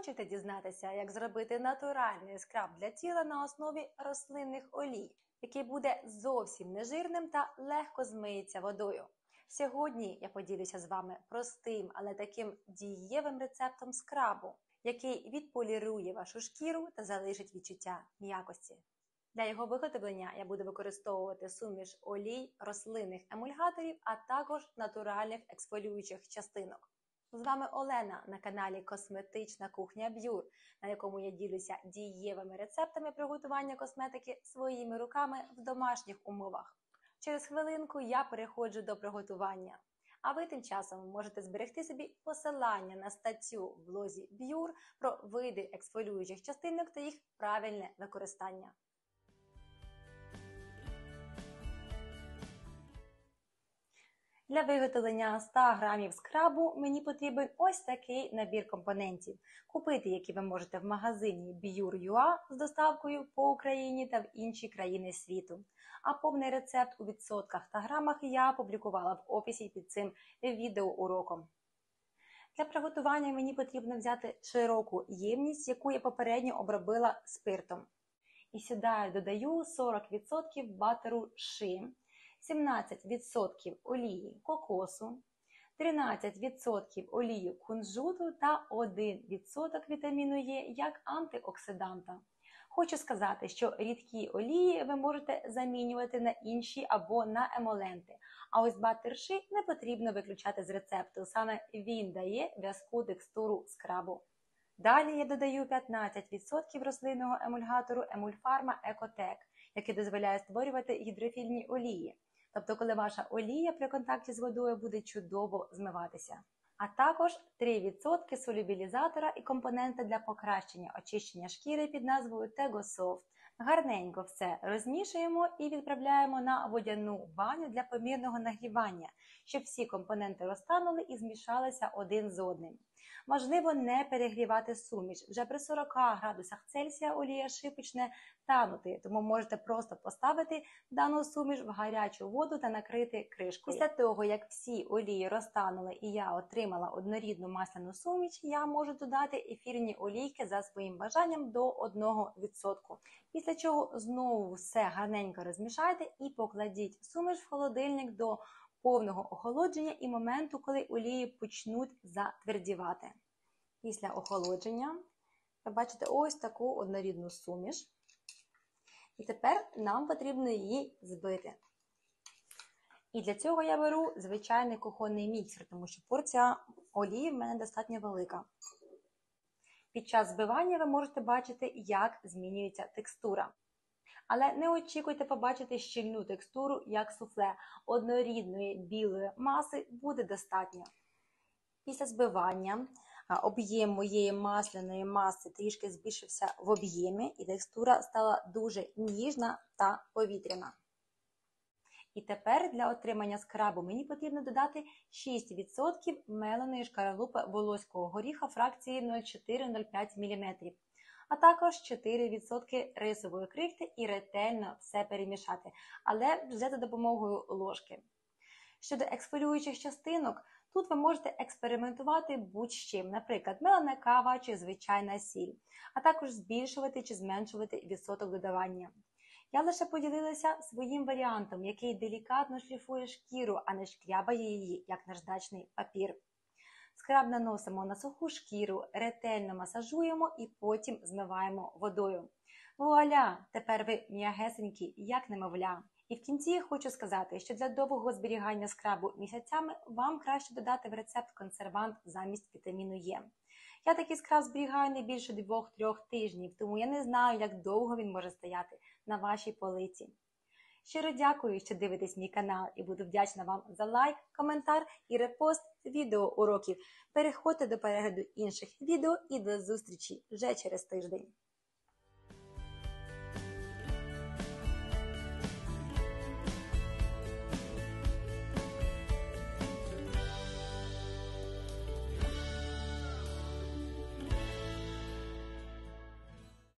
Хочете дізнатися, як зробити натуральний скраб для тіла на основі рослинних олій, який буде зовсім нежирним та легко змиється водою? Сьогодні я поділюся з вами простим, але таким дієвим рецептом скрабу, який відполірує вашу шкіру та залишить відчуття м'якості. Для його виготовлення я буду використовувати суміш олій, рослинних емульгаторів, а також натуральних ексфоліюючих частинок. З вами Олена на каналі Косметична кухня Б'юр, на якому я ділюся дієвими рецептами приготування косметики своїми руками в домашніх умовах. Через хвилинку я переходжу до приготування. А ви тим часом можете зберегти собі посилання на статтю в блозі Б'юр про види ексфоліюючих частинок та їх правильне використання. Для виготовлення 100 грамів скрабу мені потрібен ось такий набір компонентів, купити які ви можете в магазині Bure.ua з доставкою по Україні та в інші країни світу. А повний рецепт у відсотках та грамах я опублікувала в описі під цим відеоуроком. Для приготування мені потрібно взяти широку ємність, яку я попередньо обробила спиртом. І сюди я додаю 40% батеру ши, 17% олії кокосу, 13% олії кунжуту та 1% вітаміну Е як антиоксиданта. Хочу сказати, що рідкі олії ви можете замінювати на інші або на емоленти. А ось батер ши не потрібно виключати з рецепту, саме він дає в'язку текстуру скрабу. Далі я додаю 15% рослинного емульгатору Емульфарма Екотек, який дозволяє створювати гідрофільні олії. Тобто, коли ваша олія при контакті з водою буде чудово змиватися. А також 3% солюбілізатора і компоненти для покращення очищення шкіри під назвою Tegosoft. Гарненько все розмішуємо і відправляємо на водяну баню для помірного нагрівання, щоб всі компоненти розтанули і змішалися один з одним. Важливо не перегрівати суміш. Вже при 40 градусах Цельсія олія ши почне танути, тому можете просто поставити дану суміш в гарячу воду та накрити кришкою. Після того, як всі олії розтанули і я отримала однорідну масляну суміш, я можу додати ефірні олійки за своїм бажанням до 1%. Після чого знову все гарненько розмішайте і покладіть суміш в холодильник до повного охолодження і моменту, коли олії почнуть затвердівати. Після охолодження ви бачите ось таку однорідну суміш. І тепер нам потрібно її збити. І для цього я беру звичайний кухонний міксер, тому що порція олії в мене достатньо велика. Під час збивання ви можете бачити, як змінюється текстура. Але не очікуйте побачити щільну текстуру, як суфле. Однорідної білої маси буде достатньо. Після збивання об'єм моєї масляної маси трішки збільшився в об'ємі, і текстура стала дуже ніжна та повітряна. І тепер для отримання скрабу мені потрібно додати 6% меленої шкаралупи волоського горіха фракції 0,4-0,5 мм. А також 4% рисової крихти і ретельно все перемішати, але вже за допомогою ложки. Щодо ексфоліюючих частинок, тут ви можете експериментувати будь-чим, наприклад, мелена кава чи звичайна сіль, а також збільшувати чи зменшувати відсоток додавання. Я лише поділилася своїм варіантом, який делікатно шліфує шкіру, а не шкрябає її, як наждачний папір. Скраб наносимо на суху шкіру, ретельно масажуємо і потім змиваємо водою. Вуаля! Тепер ви м'ягесенькі, як немовля. І в кінці хочу сказати, що для довгого зберігання скрабу місяцями вам краще додати в рецепт консервант замість вітаміну Е. Я такий скраб зберігаю не більше 2-3 тижнів, тому я не знаю, як довго він може стояти на вашій полиці. Щиро дякую, що дивитесь мій канал, і буду вдячна вам за лайк, коментар і репост відеоуроків. Переходьте до перегляду інших відео і до зустрічі вже через тиждень.